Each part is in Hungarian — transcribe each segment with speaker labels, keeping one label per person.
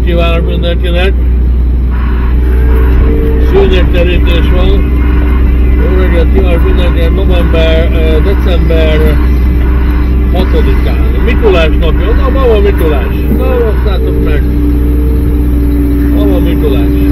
Speaker 1: kívánok mindenkinek! Szőnyegterítés van. Jó reggelt kívánok mindenkinek december 6-án. Mikulás napja. Na, ma van Mikulás. Na, osszátok meg. Ma van Mikulás.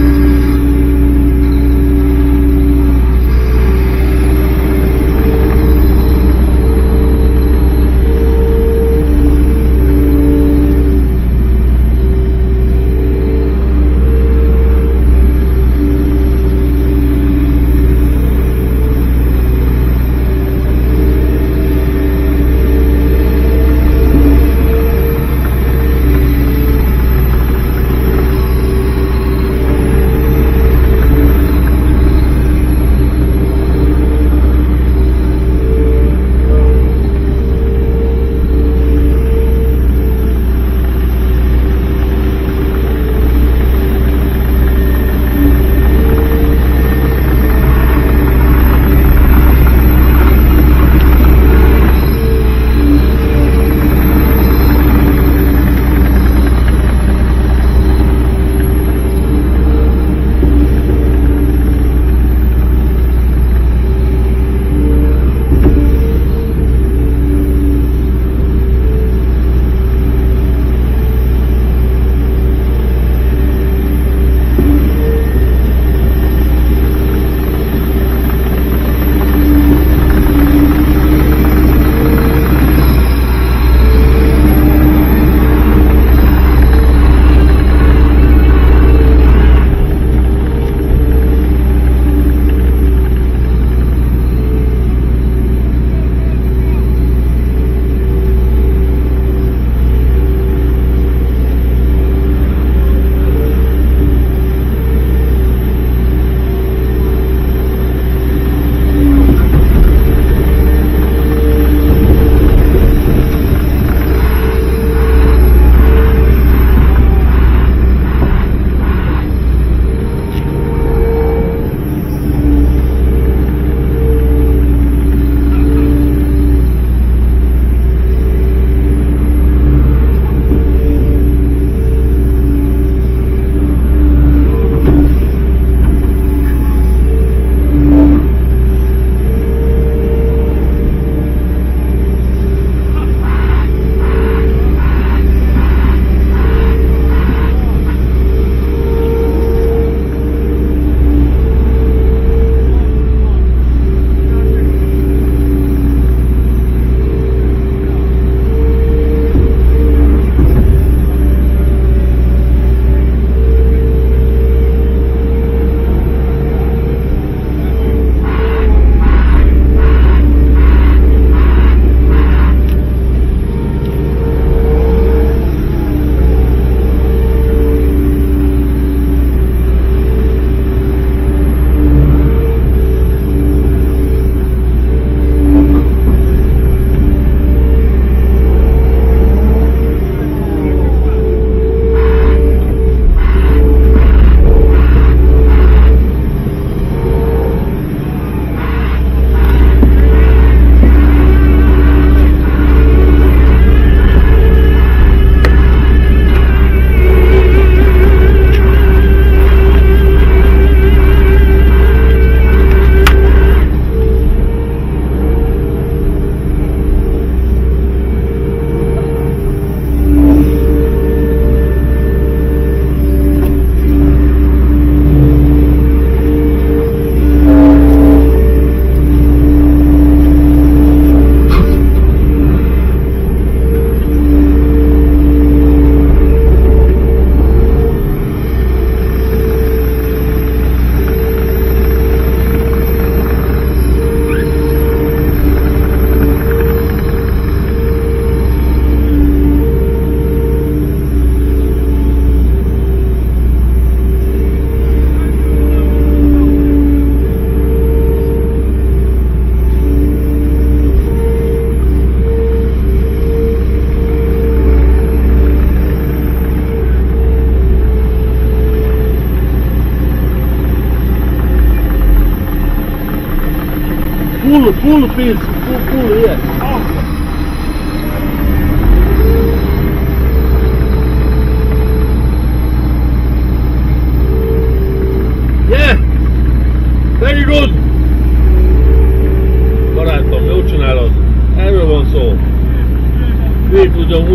Speaker 2: full fields, full, yes.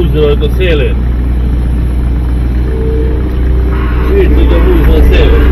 Speaker 1: húzni rajta a szélén. Így tudom húzni a szélén.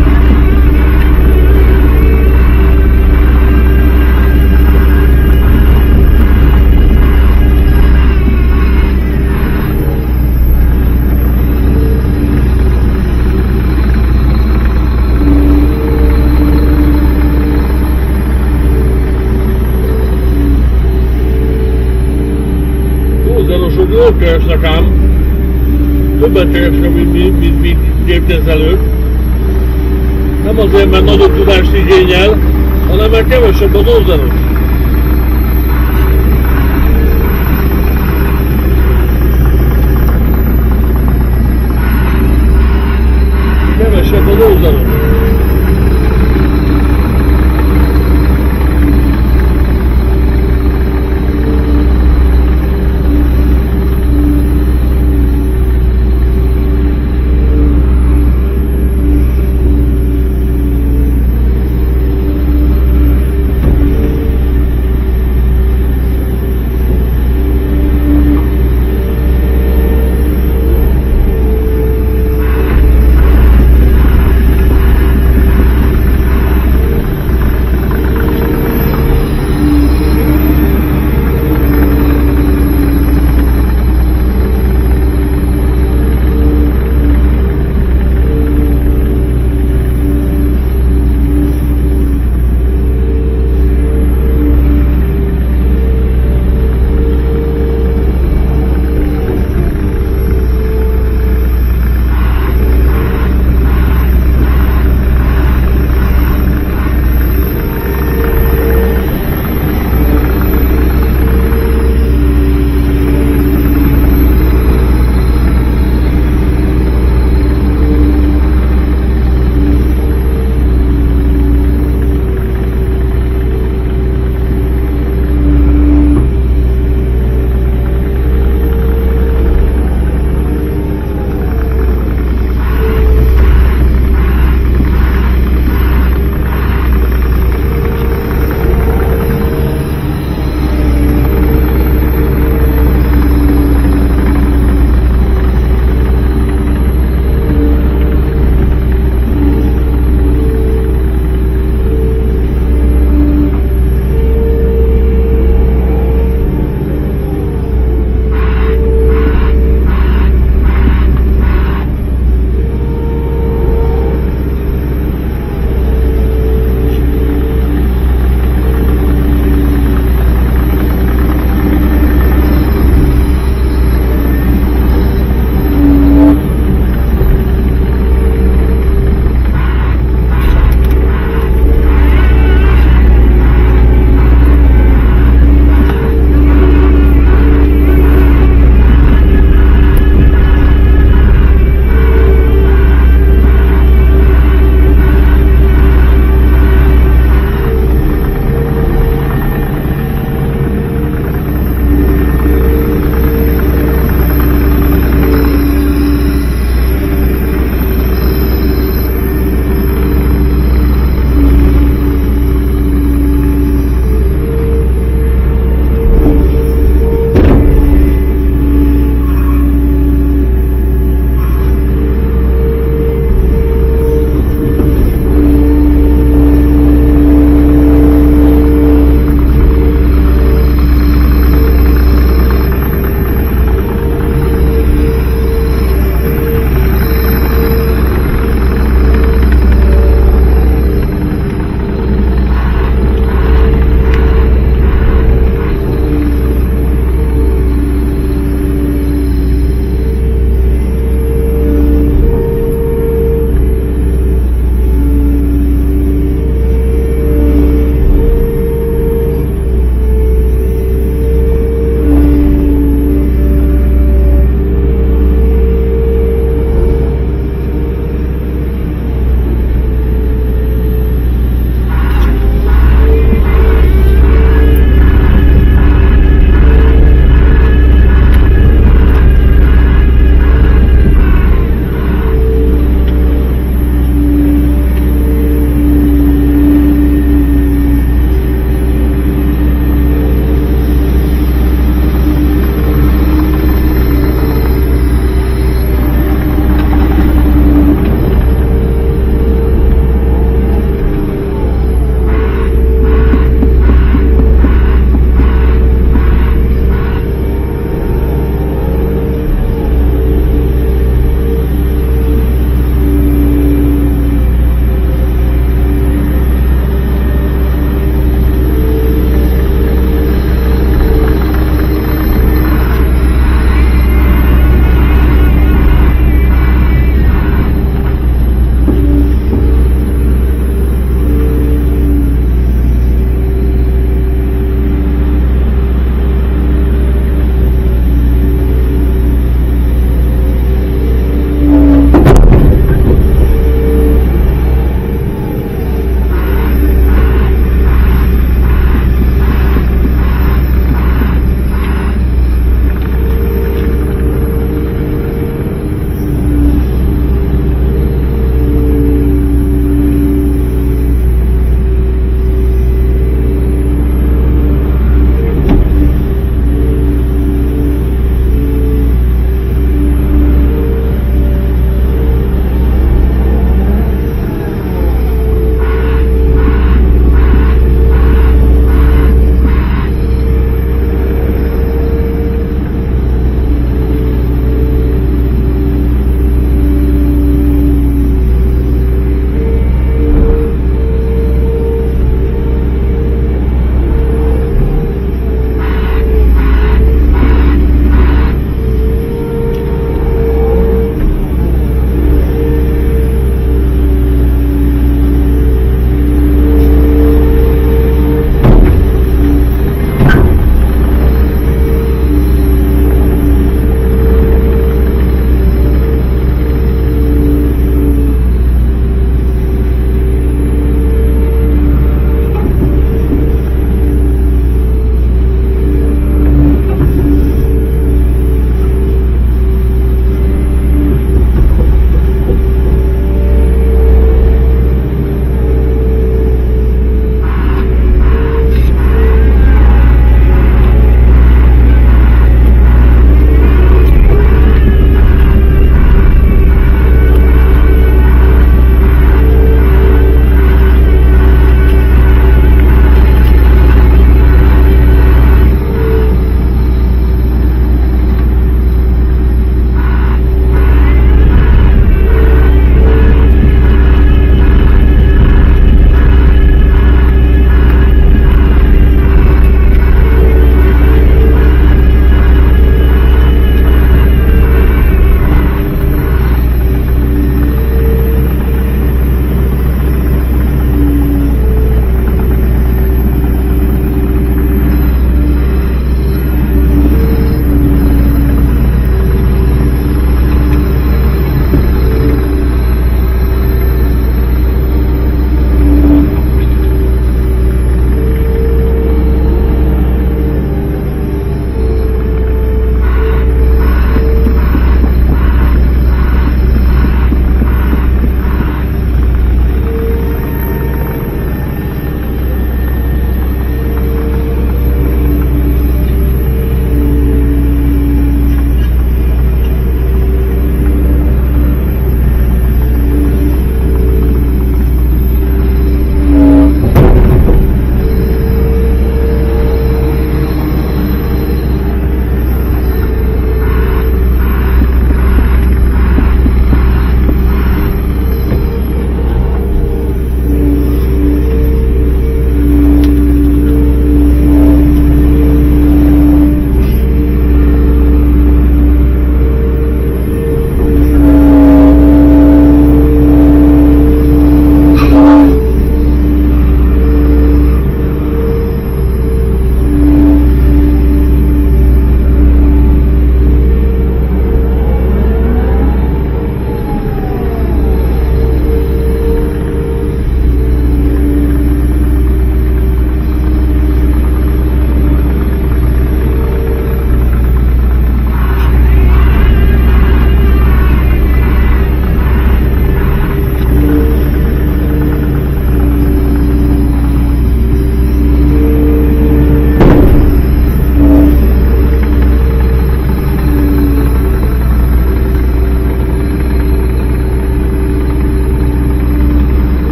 Speaker 1: Túlzalosok jól keresnek ám, többet keresnek, mint gépkezelők. Nem azért, mert nagyobb tudást igényel, hanem mert kevesebb az ózanos. Kevesebb az ózanos.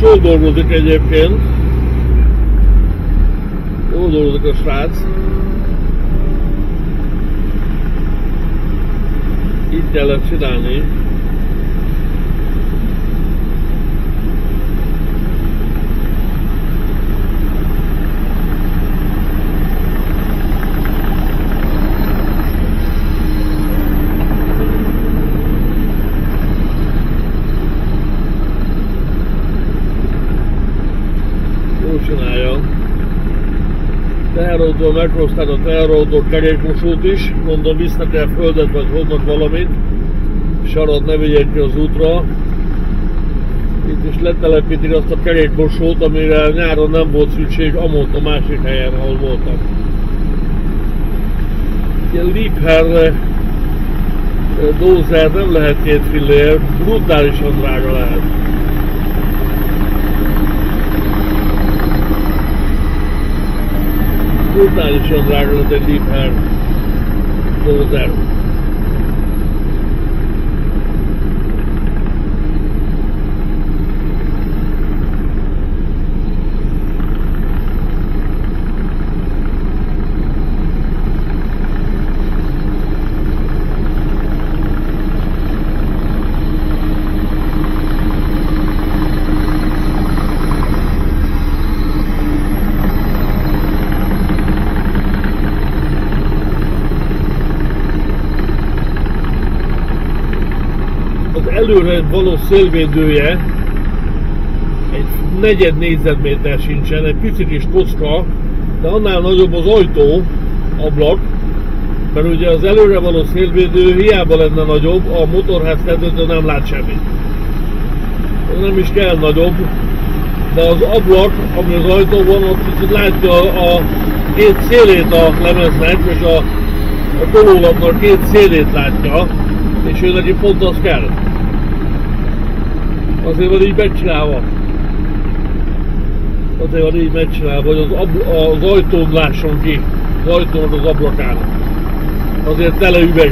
Speaker 1: jól dolgozik egyébként. Jól dolgozik a srác. Így kellett csinálni. Csinálja. Teherautól meghozták a teherautól kerékmosót is, mondom, visznek el földet vagy hoznak valamit, sarat ne vigyek ki az útra. Itt is letelepítik azt a kerékmosót, amire nyáron nem volt szükség, amott a másik helyen, ahol voltak. Ilyen Liebherr dózer nem lehet 2 fillér, brutálisan drága lehet. Brutálisan drága lett egy Liebherr dózer. Előre való szélvédője egy negyed négyzetméter sincsen, egy pici kis kocka, de annál nagyobb az ajtó, ablak, mert ugye az előre való szélvédő hiába lenne nagyobb, a motorház tetőtől nem lát semmit. Nem is kell nagyobb, de az ablak, ami az ajtóban, ott kicsit látja a 2 szélét a lemeznek, és a tolólapnak 2 szélét látja, és ő neki pont az kell. Azért van így megcsinálva. Azért van így megcsinálva, hogy az ajtón lásson ki. Az ajtón az ablakán. Azért tele üveg.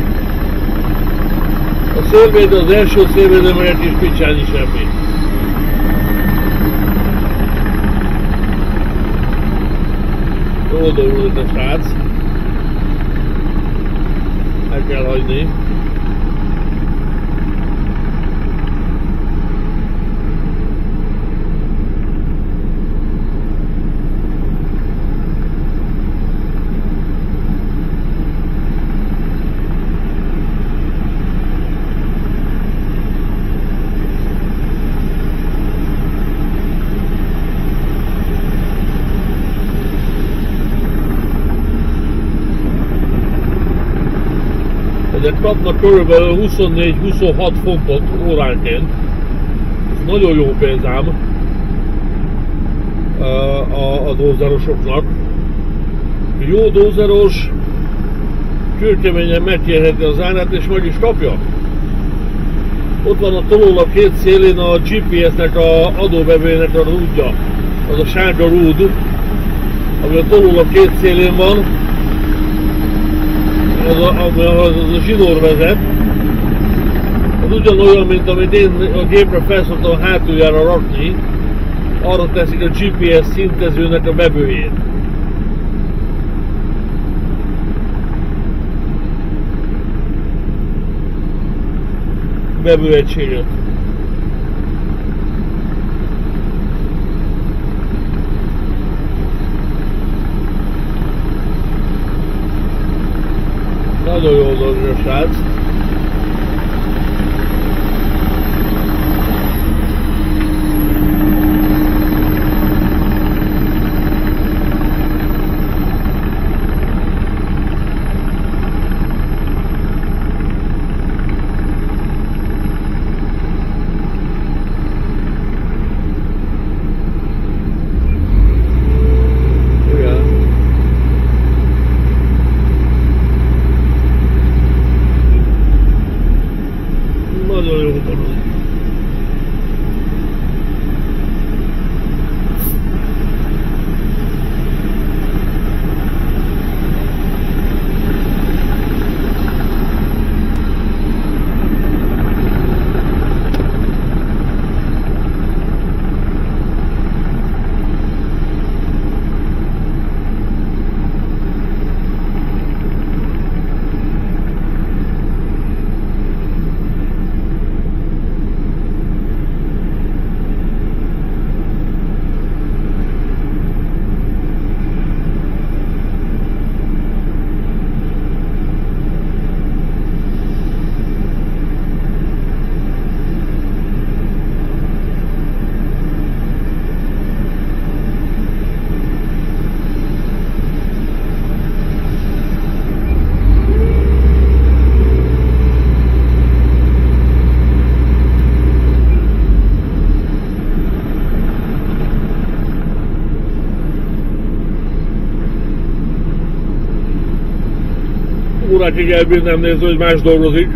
Speaker 1: A szélvédő, az első szélvédő meg egy kis picsányi semmi. Jól dolgozik a srác. El kell hagyni. Kapnak körülbelül 24-26 fontot óránként. Ez nagyon jó pénzám a dózerosoknak. Jó dózeros kőkeményen megkérheti az árát és meg is kapja. Ott van a tolólap 2 szélén a GPS-nek, a adóvevőjének a rúdja. Az a sárga rúd, ami a tolólap 2 szélén van. Az a zsinór vezet, az ugyanolyan, mint amit én a gépre felszoktam a hátuljára rakni, arra teszik a GPS szintezőnek a vevőjét. Vevőegységet. Nagyon jól dolgozik a srác. órákig elbírnám nézni, hogy más dolgozik.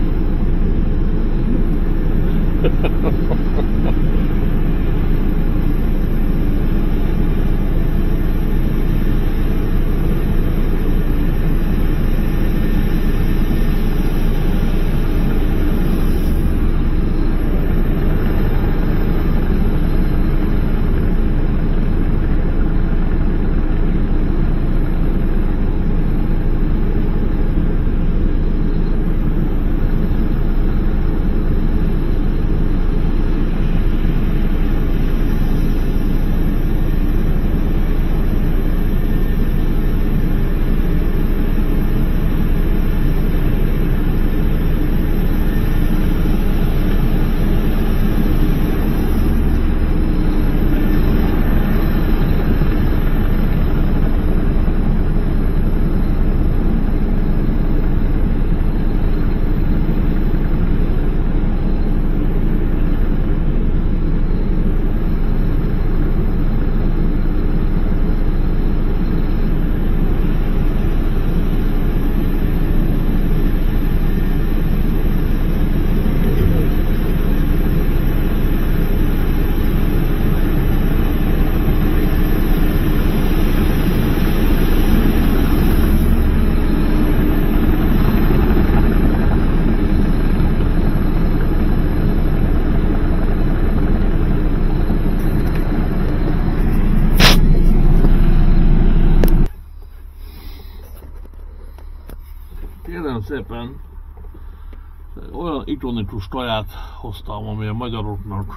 Speaker 1: Kérem szépen, olyan ikonikus kaját hoztam, ami a magyaroknak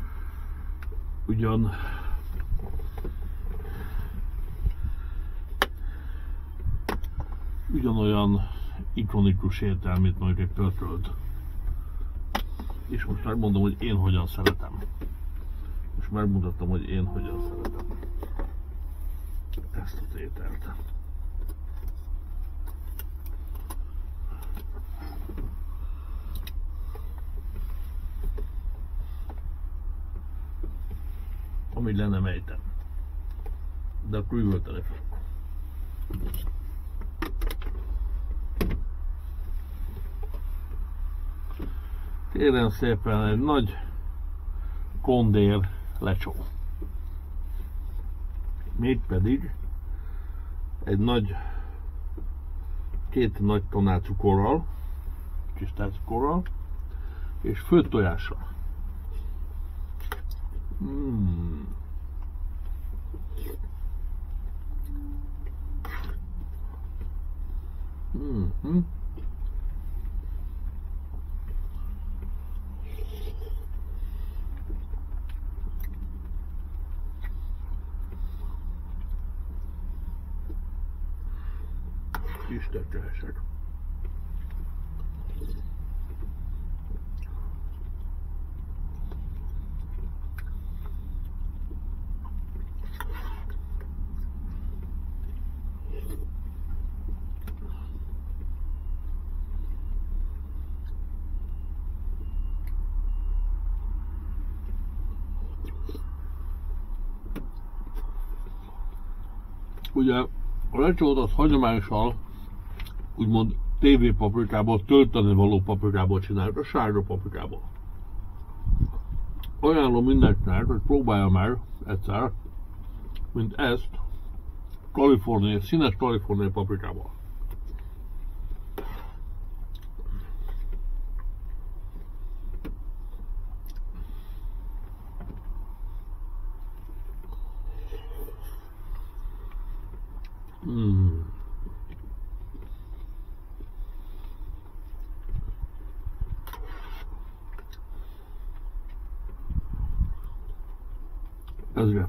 Speaker 1: ugyanolyan ikonikus étel, mint mondjuk egy pörkölt. És most megmondom, hogy én hogyan szeretem. Most megmutattam, hogy én hogyan szeretem ezt az ételt. Amit le nem ejtem. De akkor üvölteni fogok. Kérem szépen egy nagy kondér lecsó. Mégpedig két nagy tonál cukorral, csisztácukorral és főtt tojással. Isten csehesek. Ugye a lecsót az hagyományosan úgymond tévépaprikából, tölteni való paprikából csináljuk, a sárga paprikából. Ajánlom mindenkinek, hogy próbálja meg egyszer, mint ezt, színes kaliforniai paprikából. Ezért.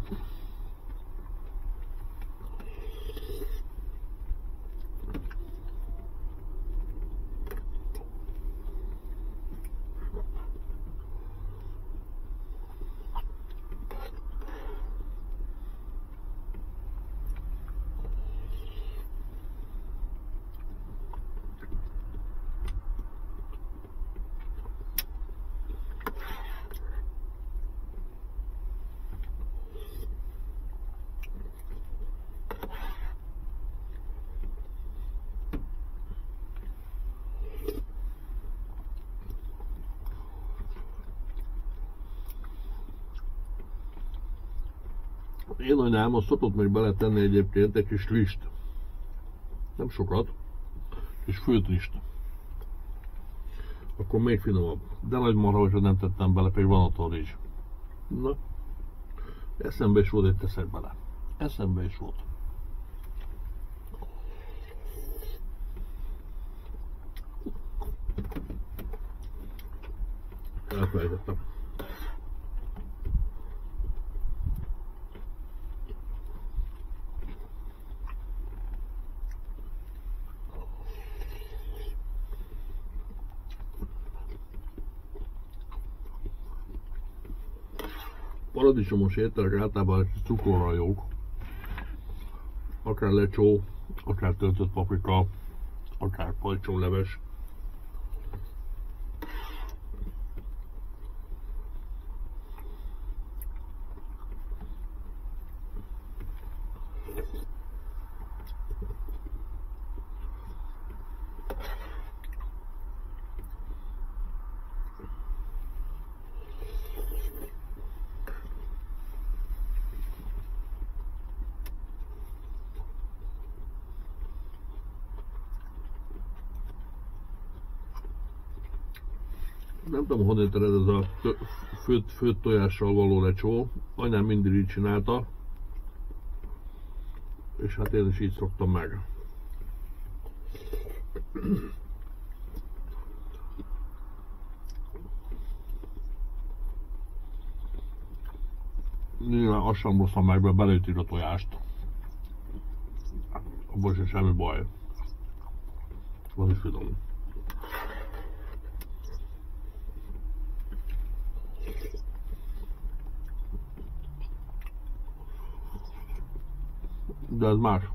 Speaker 1: Én anyám azt szokott még beletenni egyébként egy kis rist. Nem sokat, és főtt rist. Akkor még finomabb. De nagy marha, hogyha nem tettem bele, pedig van ott a rizs. Na, eszembe is volt, hogy teszek bele. Eszembe is volt. Elfelejtettem. Paradicsomos ételek általában cukorral jók. Akár lecsó, akár töltött paprika, akár pajcsonleves. Nem tudom, honnan ered ez a főtt tojással való lecsó. Anyám mindig így csinálta. És hát én is így szoktam meg. Nyilván azt sem hoztam meg, mert belőtték a tojást. Abban sem semmi baj. Van is finom. De ez más.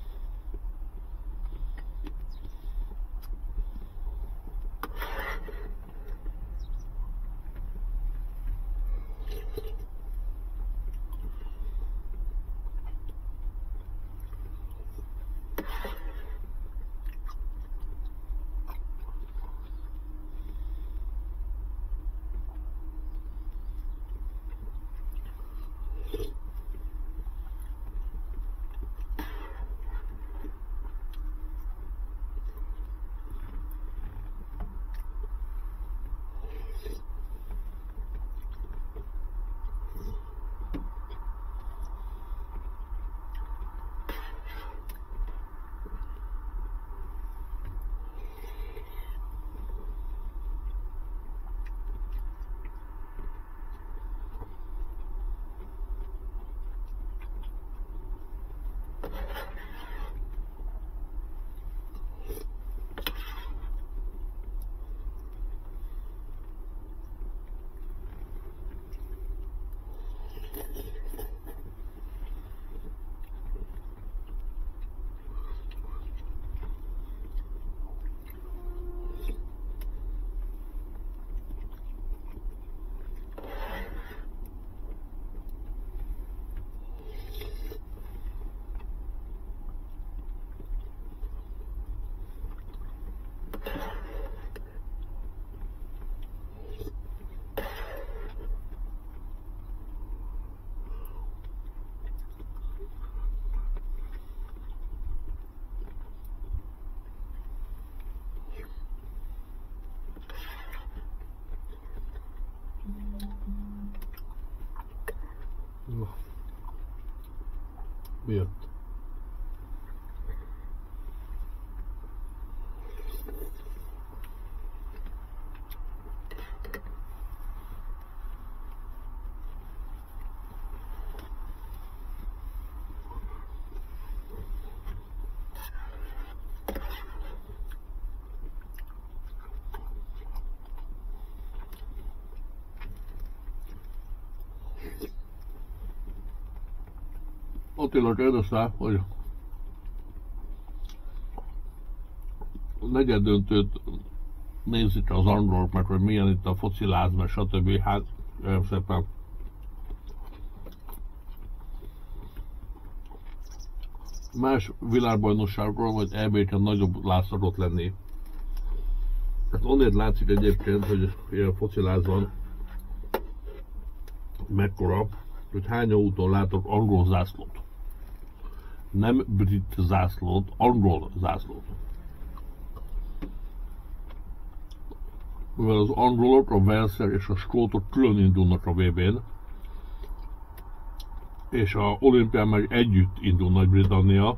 Speaker 1: Mi jött? Attila kérdezte, hogy a negyeddöntőt nézik az angolok meg, hogy milyen itt a fociláz, meg stb. Hát, olyan szépen. Más világbajnokságról, vagy EB-ken nagyobb láz szokott lenni. Hát onnét látszik egyébként, hogy ilyen focilázban mekkora, hogy hány autón látok angol zászlót. Nem brit zászlót, angol zászlót. Mivel az angolok, a walesek és a skótok külön indulnak a VB-n, és a olimpián meg együtt indul Nagy-Britannia,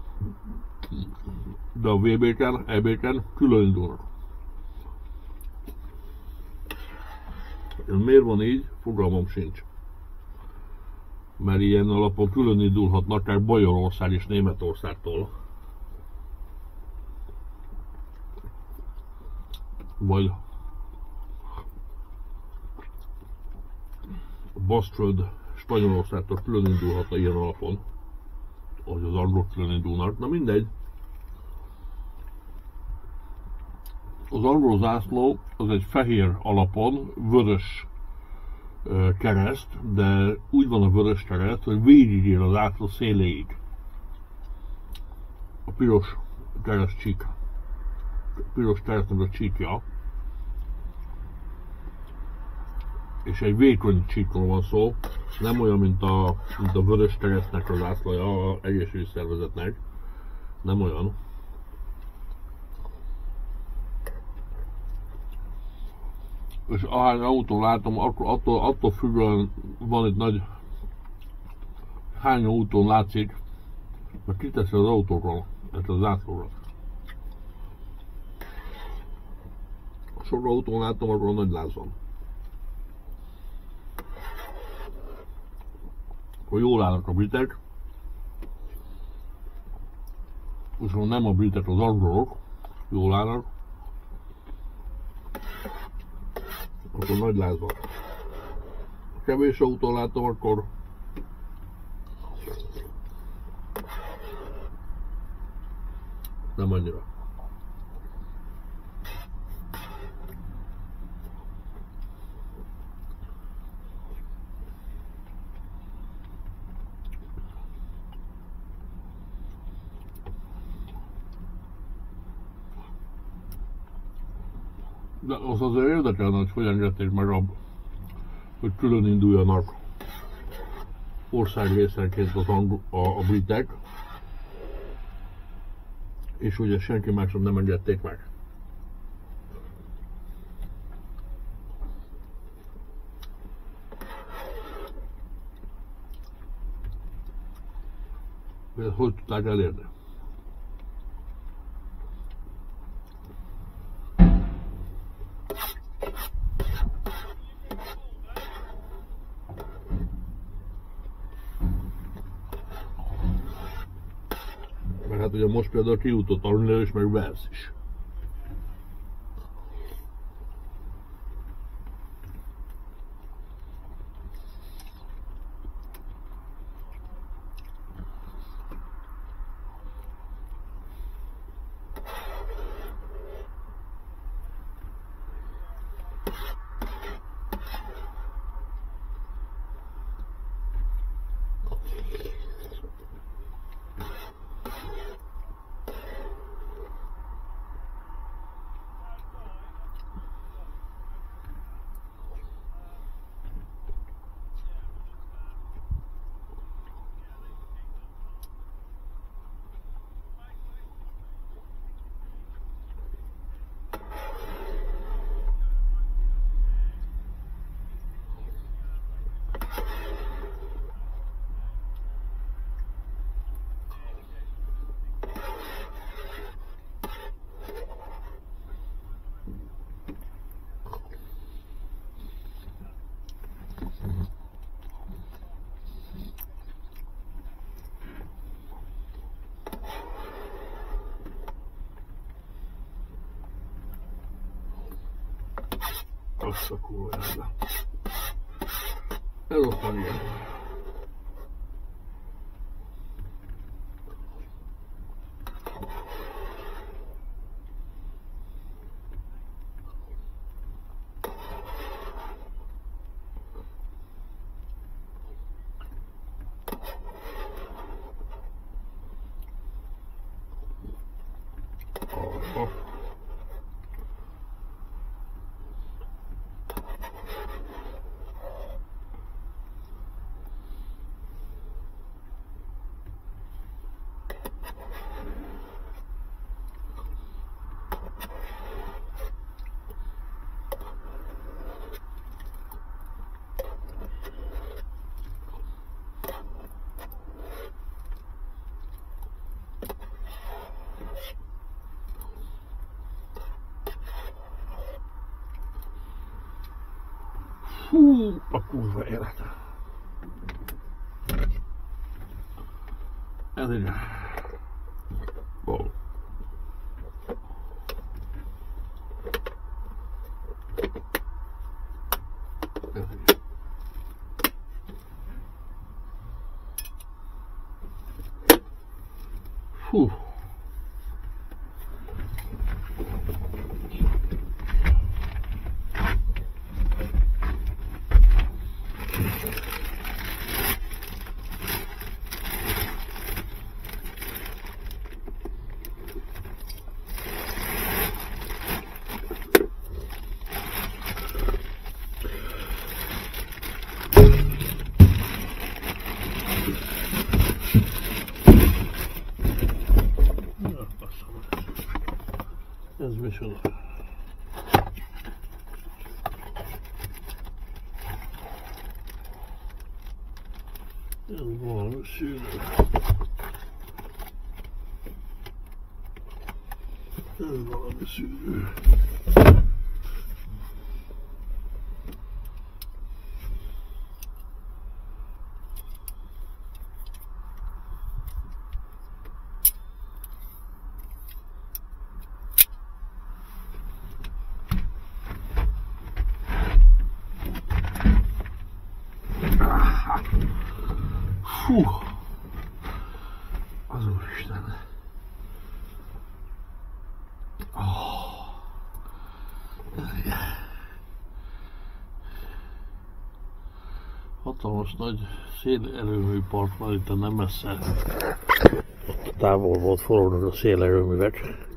Speaker 1: de a VB-ken, EB-ken külön indulnak. Miért van így? Fogalmam sincs. Mert ilyen alapon külön indulhatnak akár Bajorország és Németországtól. Vagy Basztföld Spanyolországtól külön indulhatna ilyen alapon, hogy az angolok külön indulnak. Na mindegy. Az angol zászló az egy fehér alapon vörös kereszt, de úgy van a vörös kereszt, hogy végigér az zászló széléig. A piros kereszt csík. A piros keresztnek a csíkja. És egy vékony csíkról van szó, nem olyan, mint a vörös keresztnek a zászlaja, az egészségügyi szervezetnek. Nem olyan. És ahány autó látom, akkor attól függően van egy nagy hány autón látszik, mert kiteszi az autókról, ezt a zászlóra. Sok autón látom, akkor nagy láz van. Akkor jól állnak a britek, és ha nem a britek, az angolok jól állnak, akkor nagy láz van. Kevés autón látom, akkor nem annyira. De az azért érdekelne, hogy hogy engedték meg hogy külön induljanak országrészenként a britek, és ugye senki másnak nem engedték meg. Ezt hogy tudták elérni? Hát ugye most például kijutott Anglia is, meg Wales is. Azt a kurvára. Ez ott van ilyen. Hú, a kurva élet. Ez így. Wow. Ez így. Hú. Ez micsoda? Ez valami szűrő. Ez valami szűrő. Fú, az Úristen. Hatalmas nagy szélerőmű park van itt, nem messze. Távol volt forognak a szélerőművek.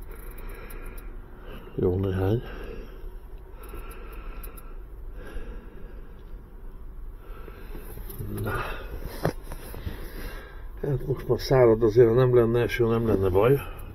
Speaker 1: Jó néhány. Na. Hát most már szárad, azért nem lenne eső, nem lenne baj.